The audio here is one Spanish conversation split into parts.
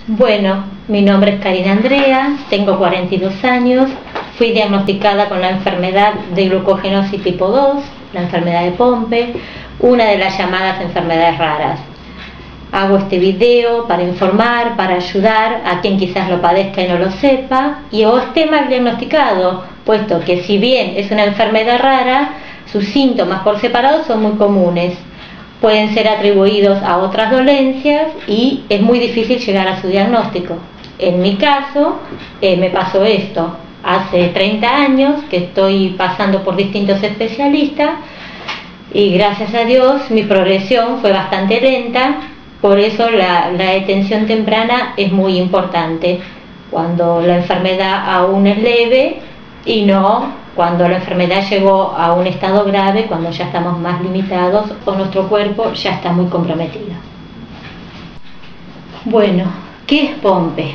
Bueno, mi nombre es Karina Andrea, tengo 42 años, fui diagnosticada con la enfermedad de glucogenosis tipo 2, la enfermedad de Pompe, una de las llamadas enfermedades raras. Hago este video para informar, para ayudar a quien quizás lo padezca y no lo sepa, y o esté mal diagnosticado, puesto que si bien es una enfermedad rara, sus síntomas por separado son muy comunes. Pueden ser atribuidos a otras dolencias y es muy difícil llegar a su diagnóstico. En mi caso, me pasó esto. Hace 30 años que estoy pasando por distintos especialistas y gracias a Dios mi progresión fue bastante lenta, por eso la detención temprana es muy importante, cuando la enfermedad aún es leve y no cuando la enfermedad llegó a un estado grave, cuando ya estamos más limitados o nuestro cuerpo ya está muy comprometido. Bueno, ¿qué es Pompe?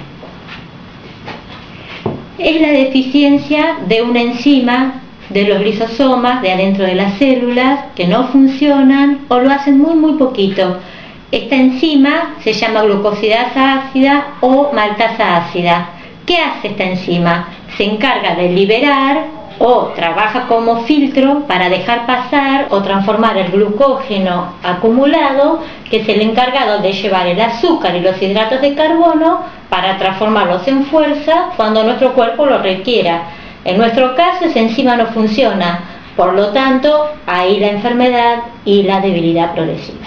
Es la deficiencia de una enzima de los lisosomas de adentro de las células que no funcionan o lo hacen muy poquito. Esta enzima se llama glucosidasa ácida o maltasa ácida. ¿Qué hace esta enzima? Se encarga de liberar o trabaja como filtro para dejar pasar o transformar el glucógeno acumulado, que es el encargado de llevar el azúcar y los hidratos de carbono para transformarlos en fuerza cuando nuestro cuerpo lo requiera. En nuestro caso esa enzima no funciona, por lo tanto ahí la enfermedad y la debilidad progresiva.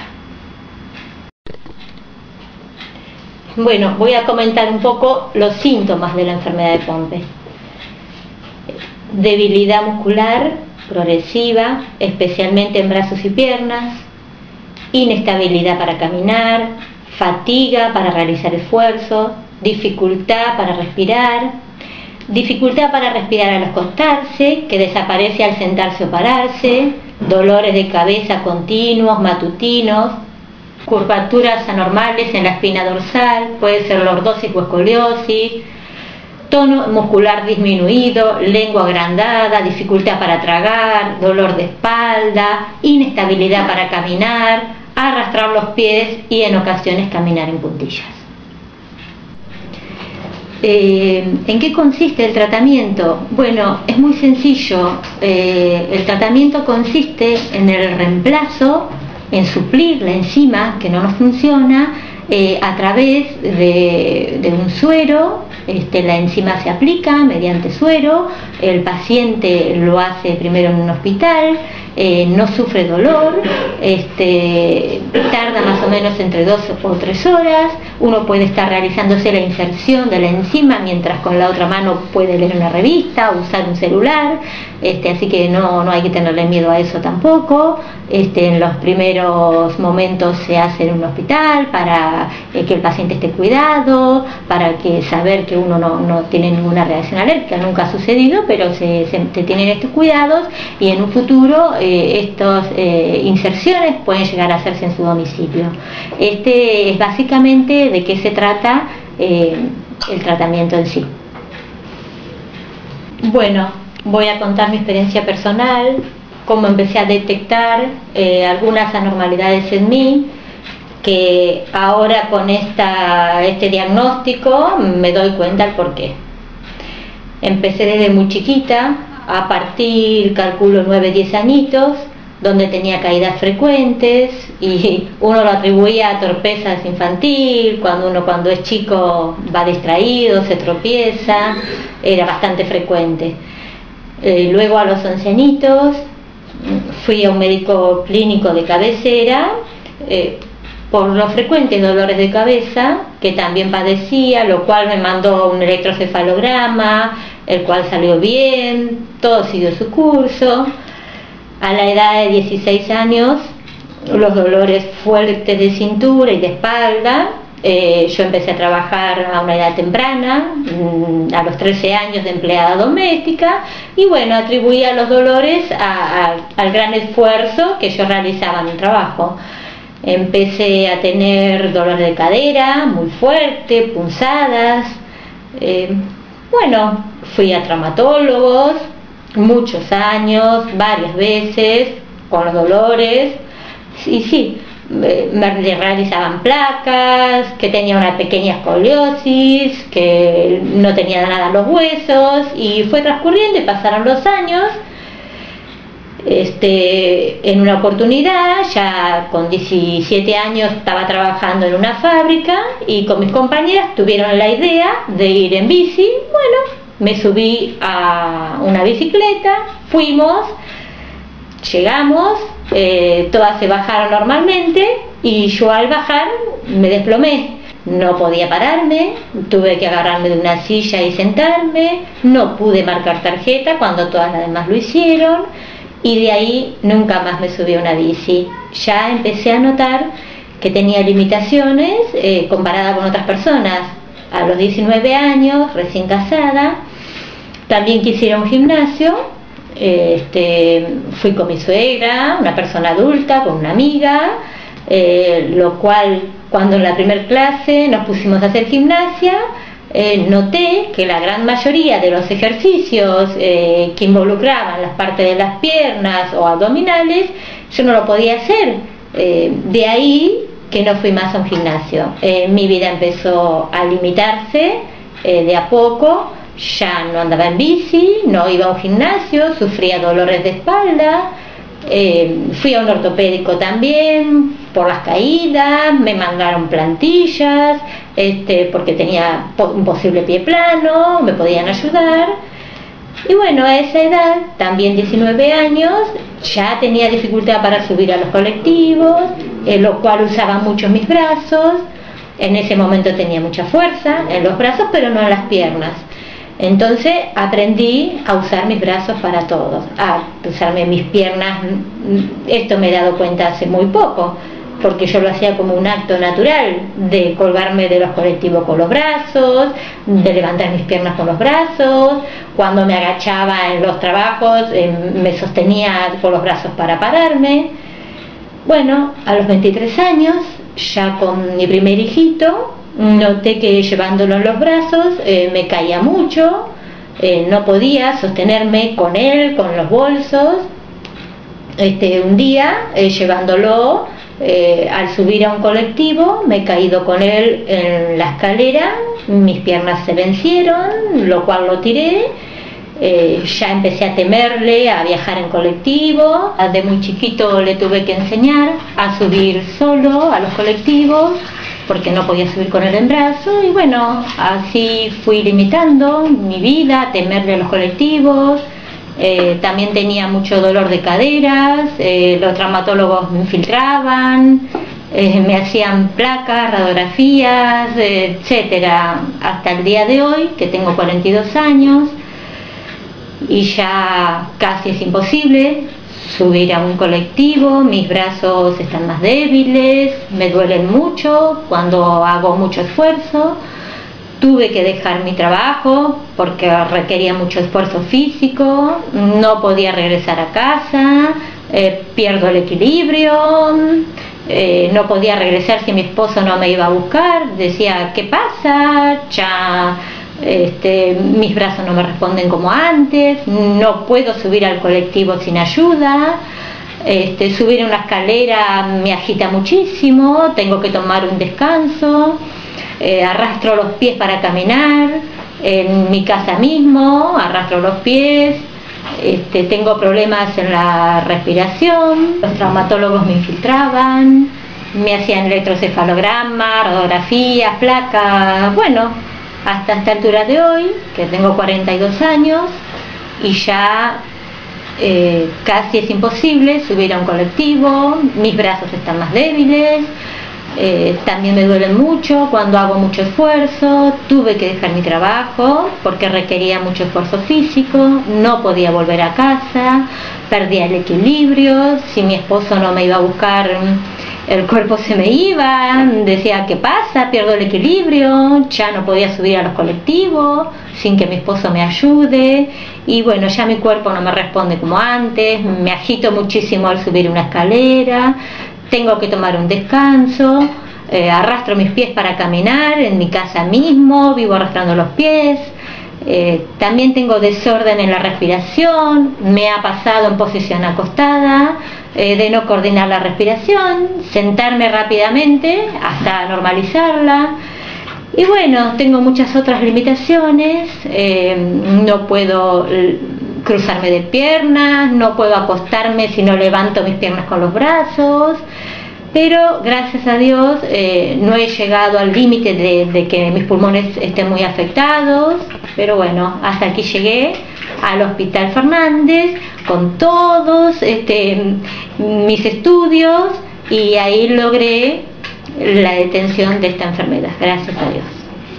Bueno, voy a comentar un poco los síntomas de la enfermedad de Pompe. Debilidad muscular progresiva, especialmente en brazos y piernas, inestabilidad para caminar, fatiga para realizar esfuerzos, dificultad para respirar al acostarse, que desaparece al sentarse o pararse, dolores de cabeza continuos, matutinos, curvaturas anormales en la espina dorsal, puede ser lordosis o escoliosis, tono muscular disminuido, lengua agrandada, dificultad para tragar, dolor de espalda, inestabilidad para caminar, arrastrar los pies y en ocasiones caminar en puntillas. ¿En qué consiste el tratamiento? Bueno, es muy sencillo. El tratamiento consiste en el reemplazo, en suplir la enzima que no nos funciona a través de un suero. La enzima se aplica mediante suero, el paciente lo hace primero en un hospital, no sufre dolor, tarda más o menos entre 2 o 3 horas, uno puede estar realizándose la inserción de la enzima mientras con la otra mano puede leer una revista o usar un celular, así que no hay que tenerle miedo a eso tampoco. En los primeros momentos se hace en un hospital para que el paciente esté cuidado, para que saber que uno no tiene ninguna reacción alérgica, nunca ha sucedido, pero se tienen estos cuidados y en un futuro estas inserciones pueden llegar a hacerse en su domicilio. Es básicamente de qué se trata el tratamiento en sí. Bueno, voy a contar mi experiencia personal, cómo empecé a detectar algunas anormalidades en mí, que ahora con este diagnóstico me doy cuenta el porqué. Empecé desde muy chiquita, a partir, calculo, 9-10 añitos, donde tenía caídas frecuentes y uno lo atribuía a torpeza infantil, cuando es chico va distraído, se tropieza, era bastante frecuente. Luego a los 11 añitos fui a un médico clínico de cabecera por los frecuentes dolores de cabeza que también padecía, lo cual me mandó un electrocefalograma, el cual salió bien, todo siguió su curso. A la edad de 16 años, los dolores fuertes de cintura y de espalda, yo empecé a trabajar a una edad temprana, a los 13 años de empleada doméstica, y bueno, atribuía los dolores al gran esfuerzo que yo realizaba en el trabajo. Empecé a tener dolor de cadera muy fuerte, punzadas. Bueno, fui a traumatólogos muchos años, varias veces, con los dolores, y sí, me realizaban placas, que tenía una pequeña escoliosis, que no tenía nada en los huesos, y fue transcurriendo y pasaron los años. En una oportunidad, ya con 17 años, estaba trabajando en una fábrica y con mis compañeras tuvieron la idea de ir en bici. Bueno, me subí a una bicicleta, fuimos, llegamos, todas se bajaron normalmente y yo al bajar me desplomé. No podía pararme, tuve que agarrarme de una silla y sentarme, no pude marcar tarjeta cuando todas las demás lo hicieron. Y de ahí nunca más me subí a una bici. Ya empecé a notar que tenía limitaciones comparada con otras personas. A los 19 años, recién casada, también quise ir a un gimnasio. Fui con mi suegra, una persona adulta, con una amiga, lo cual cuando en la primera clase nos pusimos a hacer gimnasia, noté que la gran mayoría de los ejercicios que involucraban las partes de las piernas o abdominales, yo no lo podía hacer. De ahí que no fui más a un gimnasio. Mi vida empezó a limitarse de a poco, ya no andaba en bici, no iba a un gimnasio, sufría dolores de espalda. Fui a un ortopédico también por las caídas, me mandaron plantillas porque tenía un posible pie plano, me podían ayudar. Y bueno, a esa edad, también 19 años, ya tenía dificultad para subir a los colectivos, lo cual usaba mucho mis brazos. En ese momento tenía mucha fuerza en los brazos, pero no en las piernas. Entonces aprendí a usar mis brazos para todo, a usarme mis piernas. Esto me he dado cuenta hace muy poco, porque yo lo hacía como un acto natural, de colgarme de los colectivos con los brazos, de levantar mis piernas con los brazos. Cuando me agachaba en los trabajos, me sostenía con los brazos para pararme. Bueno, a los 23 años, ya con mi primer hijito, noté que llevándolo en los brazos me caía mucho, no podía sostenerme con él, con los bolsos. Un día, llevándolo, al subir a un colectivo, me he caído con él en la escalera, mis piernas se vencieron, lo cual lo tiré. Ya empecé a temerle a viajar en colectivo. De muy chiquito le tuve que enseñar a subir solo a los colectivos, porque no podía subir con él en brazo. Y bueno, así fui limitando mi vida, temerle a los colectivos. También tenía mucho dolor de caderas, los traumatólogos me infiltraban, me hacían placas, radiografías, etcétera, hasta el día de hoy, que tengo 42 años, y ya casi es imposible subir a un colectivo. Mis brazos están más débiles, me duelen mucho cuando hago mucho esfuerzo. Tuve que dejar mi trabajo porque requería mucho esfuerzo físico, no podía regresar a casa, pierdo el equilibrio, no podía regresar si mi esposo no me iba a buscar. Decía, ¿qué pasa? Ya mis brazos no me responden como antes, no puedo subir al colectivo sin ayuda. Subir una escalera me agita muchísimo, tengo que tomar un descanso. Arrastro los pies para caminar, en mi casa mismo arrastro los pies. Tengo problemas en la respiración, los traumatólogos me infiltraban, me hacían electrocefalogramas, radiografías, placas. Bueno, hasta esta altura de hoy, que tengo 42 años, y ya casi es imposible subir a un colectivo, mis brazos están más débiles. También me duelen mucho cuando hago mucho esfuerzo. Tuve que dejar mi trabajo porque requería mucho esfuerzo físico, no podía volver a casa, perdía el equilibrio. Si mi esposo no me iba a buscar, el cuerpo se me iba. Decía, ¿qué pasa? Pierdo el equilibrio, ya no podía subir a los colectivos sin que mi esposo me ayude. Y bueno, ya mi cuerpo no me responde como antes, me agito muchísimo al subir una escalera. Tengo que tomar un descanso, arrastro mis pies para caminar en mi casa mismo, vivo arrastrando los pies. También tengo desorden en la respiración, me ha pasado en posición acostada, de no coordinar la respiración, sentarme rápidamente hasta normalizarla. Y bueno, tengo muchas otras limitaciones, no puedo cruzarme de piernas, no puedo acostarme si no levanto mis piernas con los brazos, pero gracias a Dios no he llegado al límite de que mis pulmones estén muy afectados, pero bueno, hasta aquí llegué al Hospital Fernández con todos mis estudios y ahí logré la detención de esta enfermedad, gracias a Dios.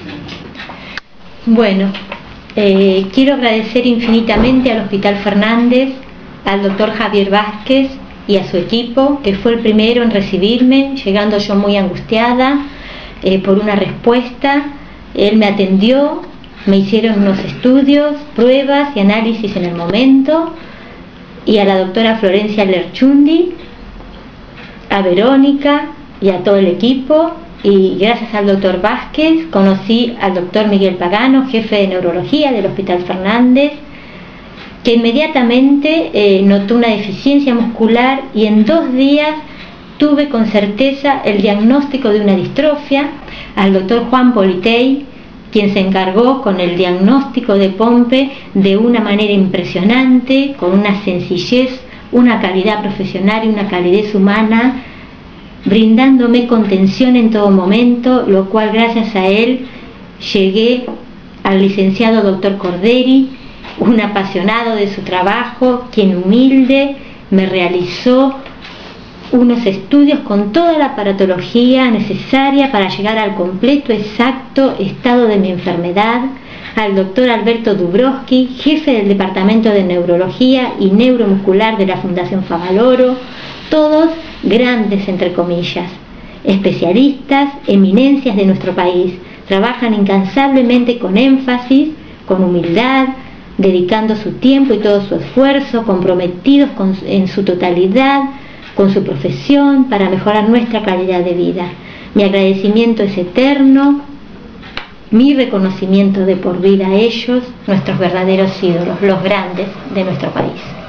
Bueno, quiero agradecer infinitamente al Hospital Fernández, al doctor Javier Vázquez y a su equipo, que fue el primero en recibirme, llegando yo muy angustiada por una respuesta. Él me atendió, me hicieron unos estudios, pruebas y análisis en el momento, y a la doctora Florencia Lerchundi, a Verónica y a todo el equipo. Y gracias al doctor Vázquez conocí al doctor Miguel Pagano, jefe de neurología del Hospital Fernández, que inmediatamente notó una deficiencia muscular y en 2 días tuve con certeza el diagnóstico de una distrofia. Al doctor Juan Politei, quien se encargó con el diagnóstico de Pompe de una manera impresionante, con una sencillez, una calidad profesional y una calidez humana, brindándome contención en todo momento, lo cual gracias a él llegué al licenciado doctor Corderi, un apasionado de su trabajo, quien humilde me realizó unos estudios con toda la aparatología necesaria para llegar al completo exacto estado de mi enfermedad, al doctor Alberto Dubrowski, jefe del Departamento de Neurología y Neuromuscular de la Fundación Favaloro, todos grandes entre comillas, especialistas, eminencias de nuestro país, trabajan incansablemente con énfasis, con humildad, dedicando su tiempo y todo su esfuerzo, comprometidos en su totalidad con su profesión para mejorar nuestra calidad de vida. Mi agradecimiento es eterno, mi reconocimiento de por vida a ellos, nuestros verdaderos ídolos, los grandes de nuestro país.